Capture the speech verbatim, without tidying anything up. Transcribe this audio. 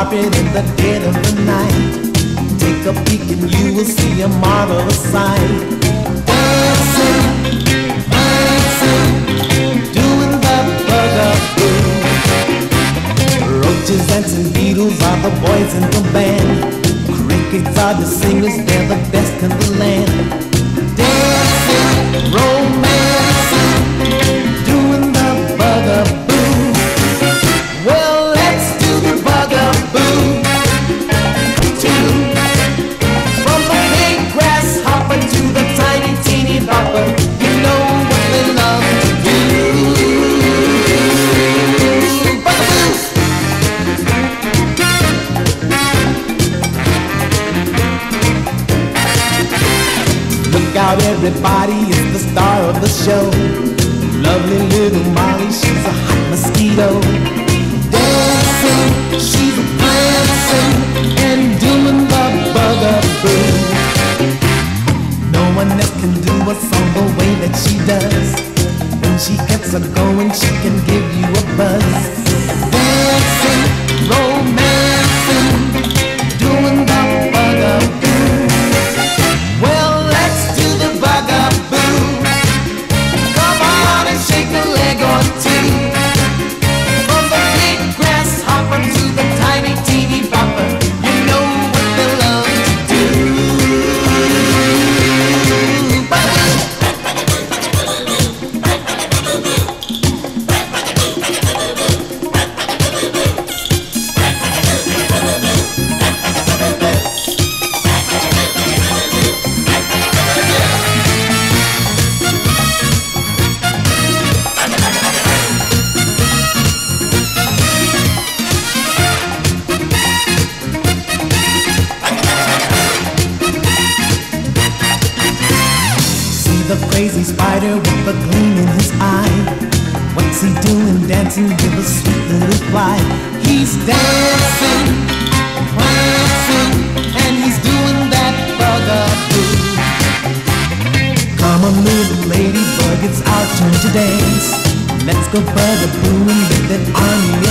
carpet in the dead of the night. Take a peek and you will see a marvelous sight. Dancing, dancing, doing the bugaboo. Roaches, ants and beetles are the boys in the band. Crickets are the singers, they're the best in the land. Dancing, romancing, doing the bugaboo. Well, let's do the bugaboo too. From the big grasshopper to the tiny teeny bopper, you know what they love to do. Bugaboo! Look out, everybody, it's the star of the show. Lovely little Molly, she's a hot mosquito. Dancing, she's a prancing and doing the bugaboo. No one else can do a song the way that she does. When she gets a going, she can give you a buzz. Dancing, romancing, doing the bugaboo. Well, let's do the bugaboo. Come on and shake a leg or two. From the big grasshopper to the tiny teeny bopper, you know what they love to do. The crazy spider with a gleam in his eye. What's he doing dancing with a sweet little fly? He's dancing, prancing, and he's doing that bugaboo. Come on, little ladybug, it's our turn to dance. Let's go bugaboo and get that army